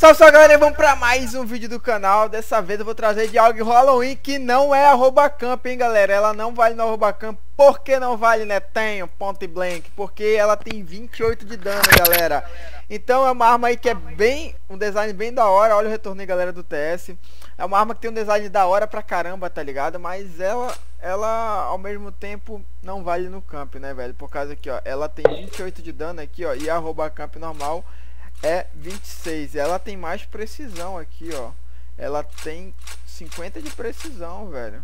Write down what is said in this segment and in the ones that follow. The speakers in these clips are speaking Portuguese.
Salve, salve, galera, vamos pra mais um vídeo do canal. Dessa vez eu vou trazer de algo Halloween que não é a camp, hein, galera. Ela não vale no camp. Por que não vale, né? Tenho, ponto e blank. Porque ela tem 28 de dano, galera. Então é uma arma aí que é bem, um design bem da hora. Olha o retorno aí, galera, do TS. É uma arma que tem um design da hora pra caramba, tá ligado? Mas ela ao mesmo tempo não vale no camp, né, velho? Por causa aqui, ó, ela tem 28 de dano aqui, ó. E a camp normal é 26. Ela tem mais precisão aqui, ó. Ela tem 50 de precisão, velho.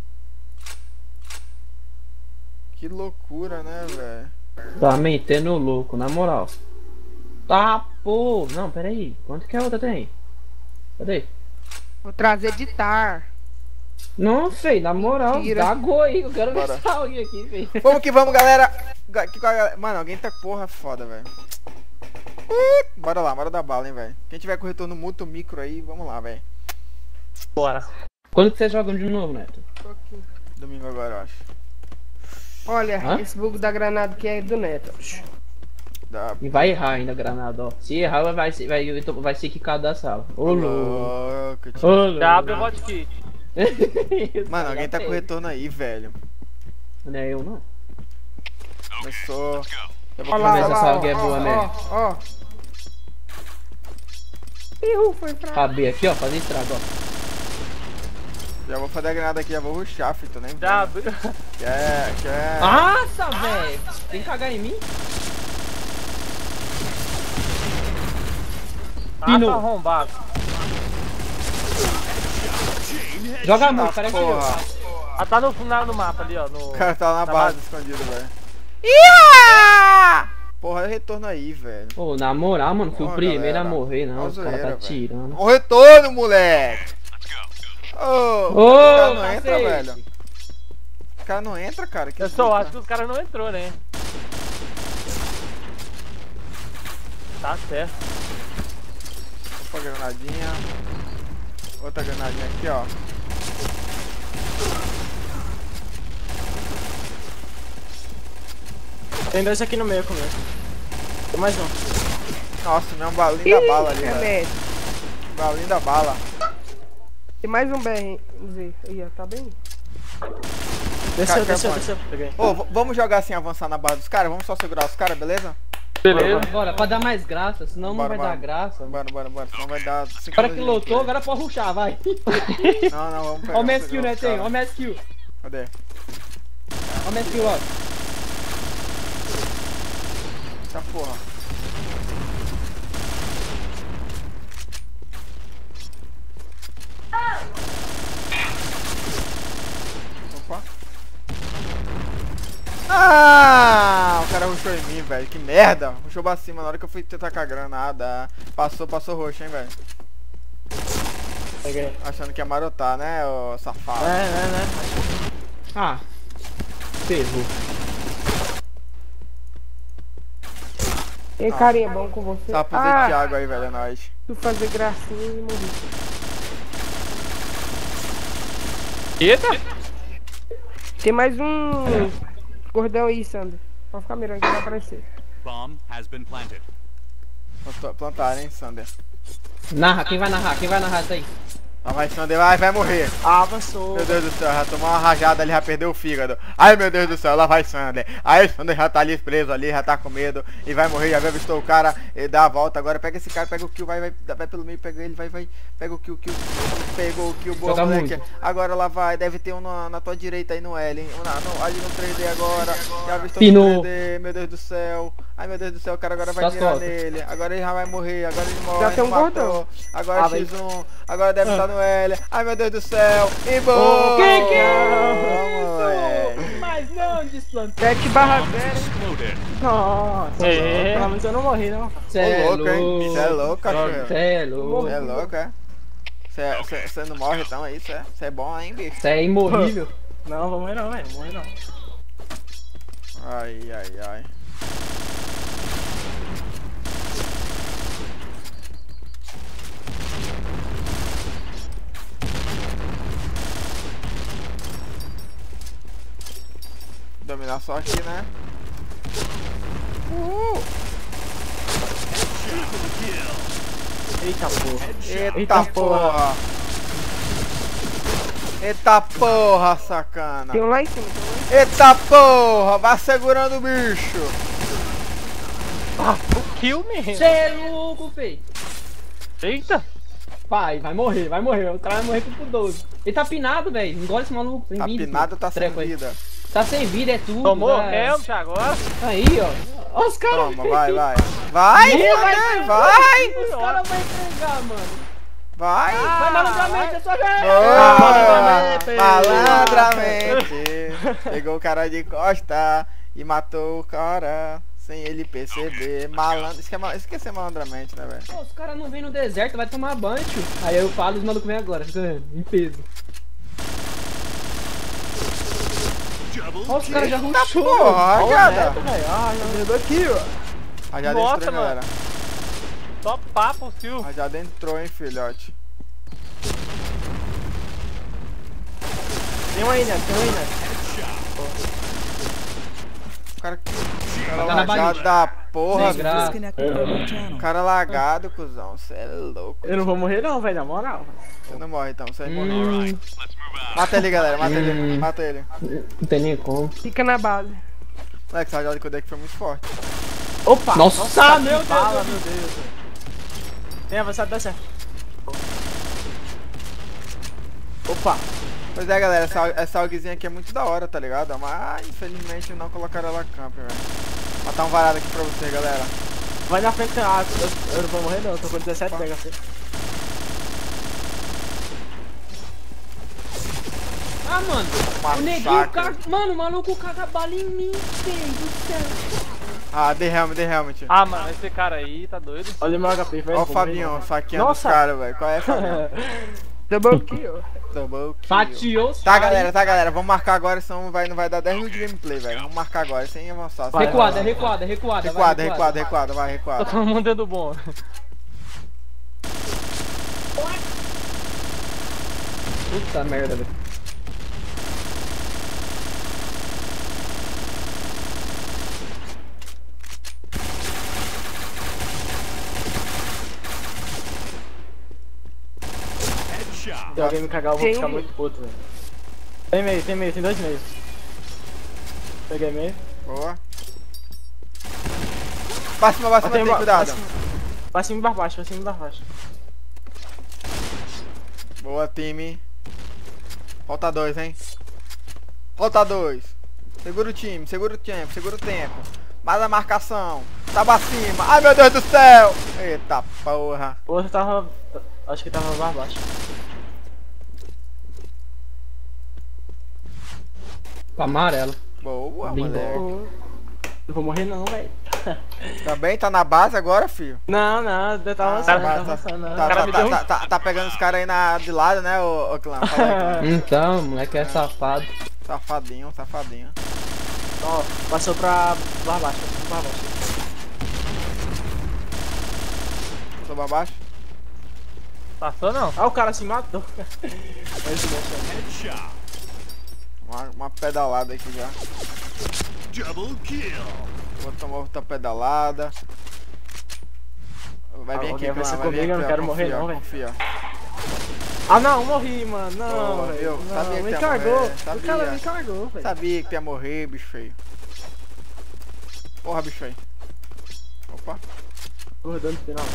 Que loucura, né, velho? Tá metendo louco, na moral. Tá, pô. Não, pera aí. Quanto que a outra tem? Cadê? Vou trazer de tar. Não, sei, na moral. Mentira. Dá gol aí. Eu quero ver Bora. essa alguém aqui, velho. Vamos que vamos, galera. Mano, alguém tá porra foda, velho. Bora lá, bora dar bala, hein, velho. Quem tiver com retorno mútuo micro aí, vamos lá, velho. Bora. Quando que você joga de novo, Neto? Domingo agora, eu acho. Olha, Hã? esse bug da granada que é do Neto. Dá. E vai errar ainda a granada, ó. Se errar, vai ser quicado da sala. Ô, louco. Louco, Ô, tio. louco. W hotkey. Mano, alguém tá com retorno aí, velho. Não é eu, não. Começou. Eu vou Olha lá, Começa olha essa lá, alguém é boa, né? ó. Ih, foi pra... Caber aqui, ó. Fazer estrago, ó. Já vou fazer a granada aqui, já vou rushar, filho, tô nem vendo. W. Quer. Nossa, velho. Tem que cagar em mim? Tá arrombado. Joga muito, parece eu. Porra. Ah, tá no final do mapa ali, ó. No... O cara tá na Na base base. escondido, velho. Porra, é o retorno aí, velho. Pô, na moral, mano, fui o Ó, primeiro galera. a morrer, não. Ó, Os caras zoeira, tá velho. tirando. O retorno, moleque! Ô, o cara não entra, cacete. velho. O cara não entra, cara. Que Eu só zica. acho que os caras não entrou, né? Tá certo. Opa, granadinha. Outra granadinha aqui, ó. Tem dois aqui no meio comigo. Tem mais um. Nossa, meu balinho da bala ali, é velho. Neto. Balinho da bala. Tem mais um BR. Aí, ó, tá bem. Desceu, Cai, desceu, cai, desceu. Peguei. Ô, vamos jogar assim, avançar na base dos caras? Vamos só segurar os caras, beleza? Beleza. Bora, pra dar mais graça, senão Bora, não vai bora. dar graça. Bora. Senão vai dar 5 Agora que lotou, agora pode rushar, vai. Não, vamos pegar. Ó o mass kill, segurar né, os tem? caras. Ó o mass kill. Cadê? Ó o mass kill, ó. Tá porra. Opa. Ah, o cara rushou em mim, velho. Que merda. Rushou pra cima na hora que eu fui tentar com a granada. Passou roxo, hein, velho. Peguei. Achando que ia marotar, né, ô safado. né? Ah. Ferrou. Tem carinha bom com você. Tá pro Zé Thiago aí, velho, é nóis. Tu fazer gracinha e morrer. Eita! Tem mais um gordão aí, Sandra. Pode ficar mirando que vai aparecer. Bomb has been planted. Plantaram, hein, Sander. Narra, quem vai narrar? Quem vai narrar isso aí? Lá vai, Sander, vai morrer. Avançou. Meu Deus do céu, já tomou uma rajada ali, já perdeu o fígado. Ai, meu Deus do céu, lá vai Sander. Aí Sander já tá ali preso ali, já tá com medo. E vai morrer, já viu, avistou o cara. Ele dá a volta, agora pega esse cara, pega o kill, vai pelo meio, pega ele, vai. Pega o kill. Pegou o kill, boa, Joga moleque. muito. Agora lá vai, deve ter um na tua direita aí no L, hein. Ali no 3D agora. Já avistou Pinou. no 3D, meu Deus do céu. Ai, meu Deus do céu, o cara agora vai Só mirar solta. nele. Agora ele já vai morrer, agora ele morre. Já tem um matou. gordão. Agora vai. X1, agora deve estar no L. Ai, meu Deus do céu. E bom! Quem que é isso? Mas não desplantei. 7/0. Exploded. Nossa. É. Pelo menos eu não morri, não. Cê Ô, louco, hein? Cê é louco, cachorro. Cê é louco. Cê é louco, é? Você não morre então, é isso, é? Você é bom, hein, bicho? Cê é imorrível. Não, vamos morrer não, velho. Vamos morrer não. Ai. Dominar só aqui, né? Eita porra. Eita porra. Eita porra, sacana. Tem um lá em cima, tem um lá em cima. Eita porra, vai segurando o bicho. Ah, o kill mesmo. Cê é louco, fei. Eita. Vai morrer, vai morrer. O cara vai morrer com 12. Ele tá pinado, velho. Engole esse maluco. Sem Tá vida, pinado, filho. tá sem Treco aí. vida. Tá sem vida, é tudo. Tomou tá? helmet agora. Aí, ó. Ó os caras. Toma, vai. Vai, Ih, vai, vai. Os caras vão entregar, mano. Vai. Vai malandramente, é só Boa! ver. Malandramente. Pegou o cara de costa e matou o cara sem ele perceber. Malandro. Esquece malandramente, né, velho? Pô, os caras não vêm no deserto, vai tomar banho, tio. Aí eu falo e os malucos vêm agora, fica em peso. Ó, os caras já rushou. Porra, rajada. Ah, já me deu aqui, ó. Rajada Nossa, entrou, hein, mano. galera. Só papo, tio. Rajada entrou, hein, filhote. Tem um aí, né? Tem um aí, né? O cara Tá na lagado balinha. da porra, Sem graça. o cara lagado, cuzão. Cê é louco. Eu não vou morrer não, velho, na moral. Você não morre então, você morre. Mata ele, galera, mata ele, mata ele. Não tem nem como. Fica na base. Moleque, essa rajada de Kodek foi muito forte. Opa! Nossa, meu que Deus. bala, meu Deus. Tem avançado, dá certo. Opa! Pois é, galera, essa AUGzinha aqui é muito da hora, tá ligado? Mas infelizmente não colocaram ela camp, velho. Vou matar um varado aqui pra você, galera. Vai na frente, eu não vou morrer não, eu tô com 17 de HP. Ah, mano. Uma O neguinho, saca. cara. Mano, o maluco caga bala em mim, velho do céu. Ah, dei helmet. Ah, mano, esse cara aí tá doido. Olha o meu HP, velho. Ó o Fabinho, saqueando os Nossa. caras, velho. Qual é, Fabinho? Double kill. Double kill. Fatiou os Tá, caras. galera, vamos marcar agora, senão não vai dar 10 minutos de gameplay, velho. Vamos marcar agora, sem avançar. sem Recuada, avançar. recuada. Recuada, vai, recuada. Tá todo mundo dando bom. Puta merda, velho. Headshot. Se alguém me cagar, eu vou Tem ficar um. muito puto, velho. Tem meio, tem 2 meios. Peguei meio. Boa. Pra cima, tem cuidado. Pra cima e pra baixo, pra cima e pra baixo. Boa, time. Falta 2, hein? Falta 2. Segura o time, segura o tempo. Mais a marcação. Tá pra cima. Ai, meu Deus do céu. Eita porra. O outro tava... acho que tava pra baixo. Pra amarelo. Boa, Bem moleque. Não vou morrer não, velho. Também tá na base agora, filho? Não, eu tava avançando, Tá- tava avançando. Tá, O cara me deu um... tá pegando os caras aí de lado, né, ô clã? Fala aí, Então, moleque é safado. safadinho. Ó, passou pra baixo, pra baixo. Passou pra baixo? Passou não? Ah, o cara se matou. Headshot. Uma pedalada aqui já. Double kill. Vou tomar outra pedalada. Vai vir aqui, alguém vai clã, ser vai vir comigo, eu aqui, não ó, quero morrer confia, não, velho. confia. Ah não, morri, mano. Não, Boa, velho. viu? Não, Sabia que me ia cargou. morrer, O cara sabia. me cargou, velho. Sabia que tu ia morrer, bicho feio. Porra, bicho aí. Opa. Gordão no final.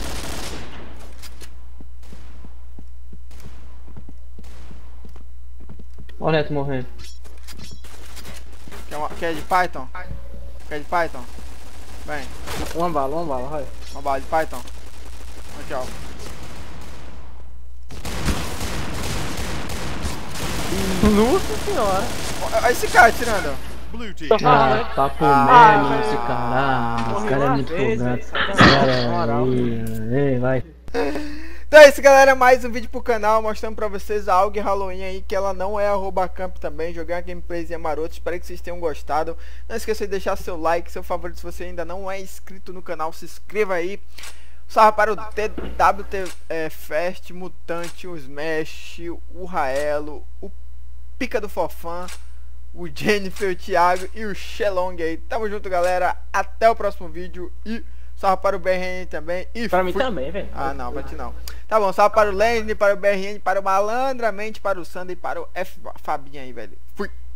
Ó o Neto morrendo. Quer de Python? Quer de Python? Vem, Uma bala, vai. uma bala de Python. Aqui, ó. Nossa senhora. Olha esse cara tirando. Blue team. Ah, tá comendo esse caralho. Esse cara é muito folgado. Esse cara é... Ei, vai. Então é isso, galera, mais um vídeo pro canal mostrando pra vocês a AUG Halloween aí, que ela não é @camp também. Joguei uma gameplayzinha marota, espero que vocês tenham gostado. Não esqueça de deixar seu like, seu favorito. Se você ainda não é inscrito no canal, se inscreva aí. Salve para o TWT Fest, Mutante, o Smash, o Raelo, o Pica do Fofã, o Jennifer, o Thiago e o Shelong aí. Tamo junto, galera, até o próximo vídeo e Salve para o BRN também. E Pra mim fui. também, velho. Ah, não, pra ti não. Tá bom, salve para o Lenny, para o BRN, para o Malandramente, para o Sander e para o F Fabinho aí, velho. Fui.